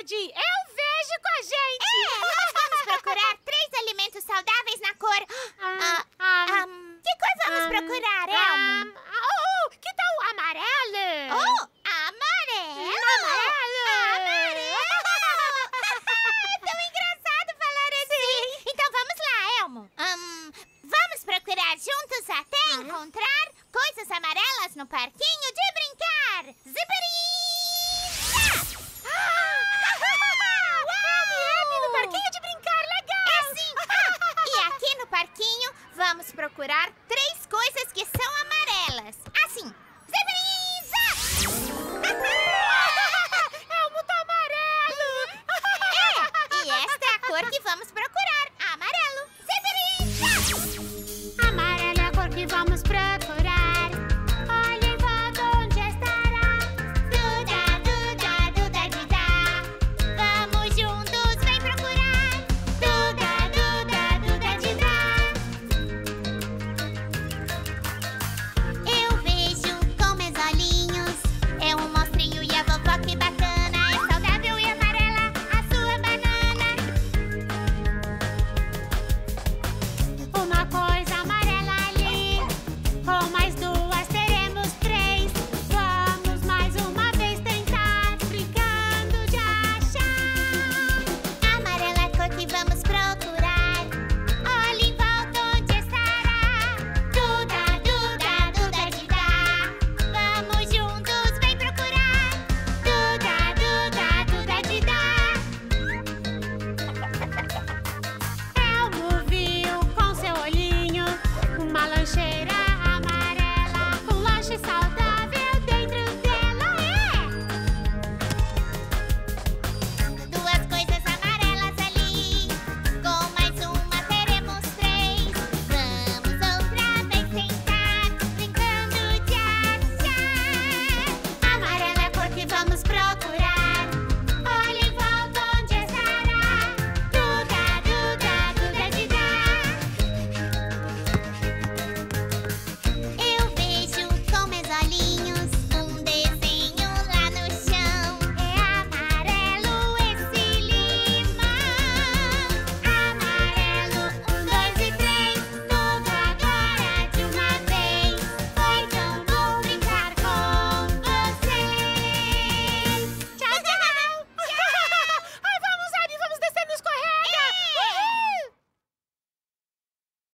verdade! Eu vejo com a gente! Nós vamos procurar 3 alimentos saudáveis na cor... que cor vamos procurar, Elmo? Que tal o amarelo? Amarelo! Amarelo! É tão engraçado falar assim! Então vamos lá, Elmo. Vamos procurar juntos até encontrar coisas amarelas no parquinho de brincar! No parquinho de brincar, legal! É sim! E aqui no parquinho, vamos procurar 3 coisas que são amarelas. Assim, Elmo tá amarelo! e esta é a cor que vamos